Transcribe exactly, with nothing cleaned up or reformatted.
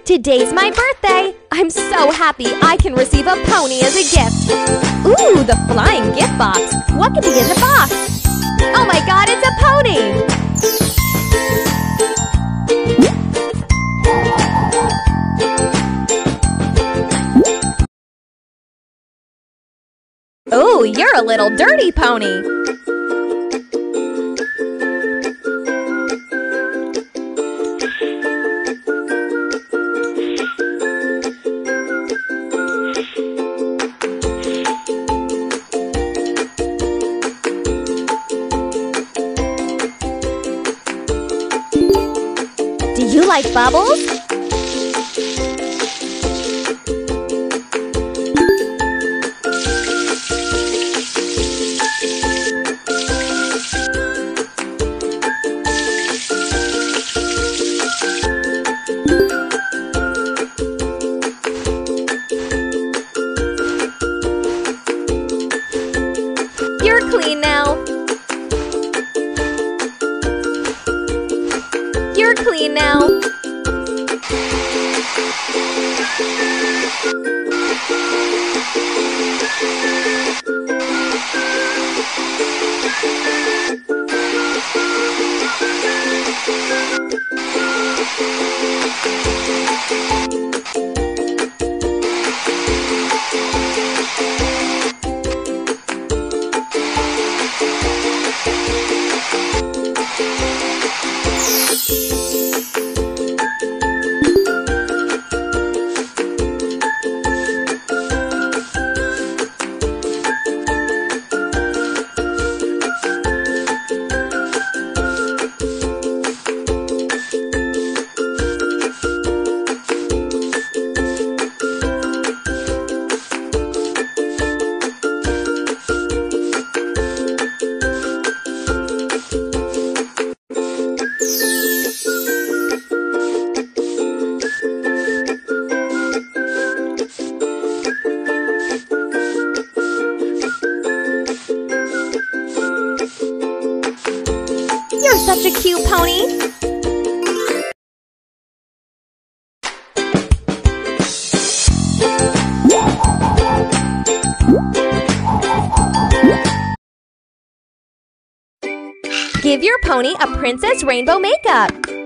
Today's my birthday! I'm so happy I can receive a pony as a gift! Ooh, the flying gift box! What could be in the box? Oh my god, it's a pony! Ooh, you're a little dirty pony! Do you like bubbles? You're clean now. You're clean now. You're such a cute pony! Give your pony a Princess Rainbow makeup!